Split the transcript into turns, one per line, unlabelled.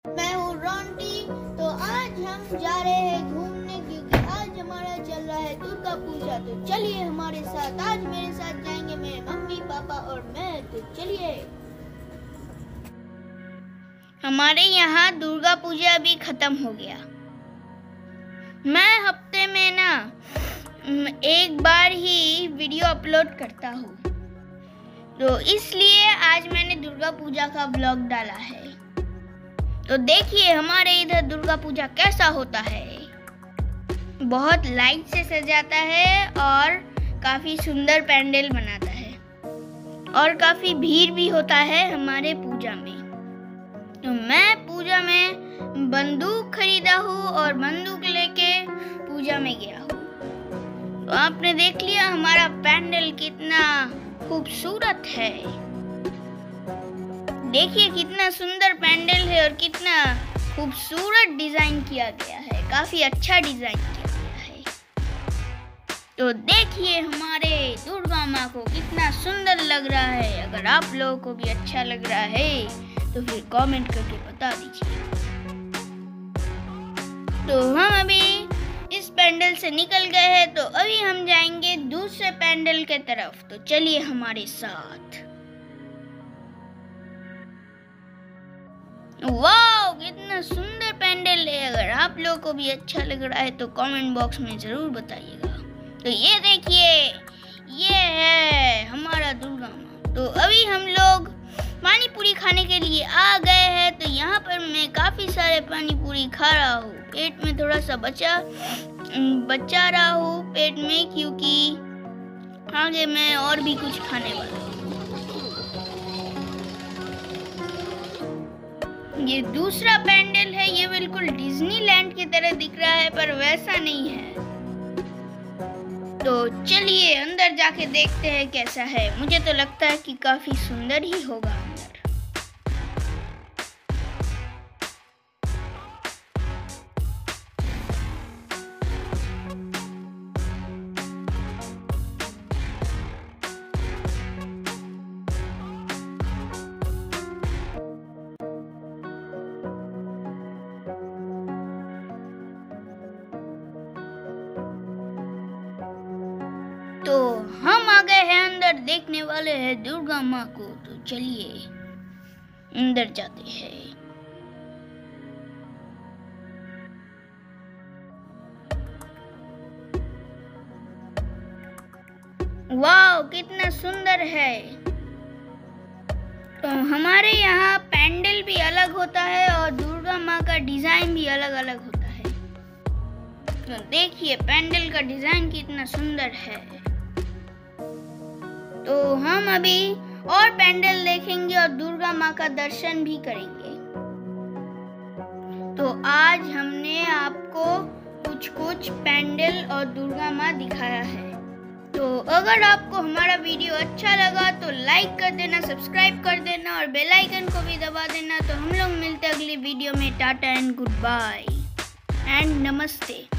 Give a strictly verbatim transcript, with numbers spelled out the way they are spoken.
मैं हूँ रोंटी। तो आज हम जा रहे हैं घूमने, क्योंकि आज हमारा चल रहा है दुर्गा पूजा। तो चलिए हमारे साथ, आज मेरे साथ जाएंगे मेरे मम्मी पापा और मैं। तो चलिए। हमारे यहाँ दुर्गा पूजा अभी खत्म हो गया। मैं हफ्ते में ना एक बार ही वीडियो अपलोड करता हूँ, तो इसलिए आज मैंने दुर्गा पूजा का व्लॉग डाला है। तो देखिए हमारे इधर दुर्गा पूजा कैसा होता है। बहुत लाइट से सजाता है और काफी सुंदर पैंडल बनाता है और काफी भीड़ भी होता है हमारे पूजा में। तो मैं पूजा में बंदूक खरीदा हूँ और बंदूक लेके पूजा में गया हूँ। तो आपने देख लिया हमारा पैंडल कितना खूबसूरत है। देखिए कितना सुंदर पैंडल है और कितना खूबसूरत डिजाइन किया गया है। काफी अच्छा डिजाइन किया गया है। तो देखिए हमारे दुर्गा माँ को कितना सुंदर लग रहा है। अगर आप लोगों को भी अच्छा लग रहा है तो फिर कमेंट करके बता दीजिए। तो हम अभी इस पैंडल से निकल गए हैं, तो अभी हम जाएंगे दूसरे पैंडल के तरफ। तो चलिए हमारे साथ। वाह कितना सुंदर पैंडल है। अगर आप लोगों को भी अच्छा लग रहा है तो कमेंट बॉक्स में जरूर बताइएगा। तो ये देखिए, ये है हमारा दुर्गा माँ। तो अभी हम लोग पानी पूरी खाने के लिए आ गए हैं। तो यहाँ पर मैं काफी सारे पानी पूरी खा रहा हूँ। पेट में थोड़ा सा बचा बचा रहा हूँ पेट में, क्योंकि आगे मैं और भी कुछ खाने वाला हूँ। ये दूसरा पैंडल है। ये बिल्कुल डिज्नीलैंड की तरह दिख रहा है, पर वैसा नहीं है। तो चलिए अंदर जाके देखते हैं कैसा है। मुझे तो लगता है कि काफी सुंदर ही होगा अंदर। तो हम आ गए हैं अंदर, देखने वाले हैं दुर्गा माँ को। तो चलिए अंदर जाते हैं। वाह कितना सुंदर है। तो हमारे यहाँ पैंडल भी अलग होता है और दुर्गा माँ का डिजाइन भी अलग अलग होता है। तो देखिए पैंडल का डिजाइन कितना सुंदर है। तो हम अभी और पैंडल देखेंगे और दुर्गा माँ का दर्शन भी करेंगे। तो आज हमने आपको कुछ कुछ पैंडल और दुर्गा माँ दिखाया है। तो अगर आपको हमारा वीडियो अच्छा लगा तो लाइक कर देना, सब्सक्राइब कर देना और बेल आइकन को भी दबा देना। तो हम लोग मिलते हैं अगली वीडियो में। Tata and good bye and नमस्ते।